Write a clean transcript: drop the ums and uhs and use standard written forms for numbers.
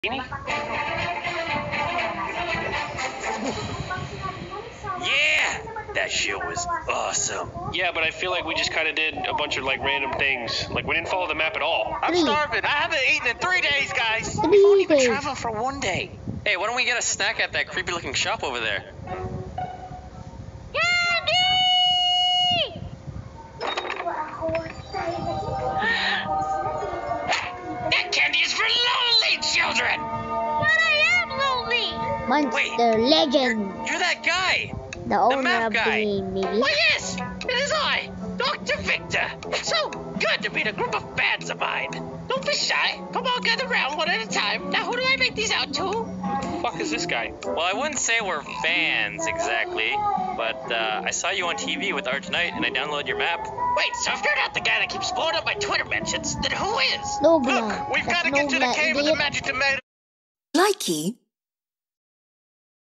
Yeah, that shit was awesome. Yeah, but I feel like we just kind of did a bunch of like random things. Like we didn't follow the map at all. I'm starving. I haven't eaten in 3 days, guys. We've only been traveling for 1 day. Hey, why don't we get a snack at that creepy looking shop over there? That candy is for lonely children! But I am lonely! Monster Legend! You're that guy! The owner map of guy. the game, maybe? Why, yes! It is I, Dr. Victor! It's so good to meet a group of fans of mine! Don't be shy. Come on, gather around one at a time. Now, who do I make these out to? Who the fuck is this guy? Well, I wouldn't say we're fans, exactly. But, I saw you on TV with Art Tonight, and I downloaded your map. Wait, so if you're not the guy that keeps blowing up my Twitter mentions, then who is? Nobla. Look, we've got to get to the cave of the magic tomato. Likey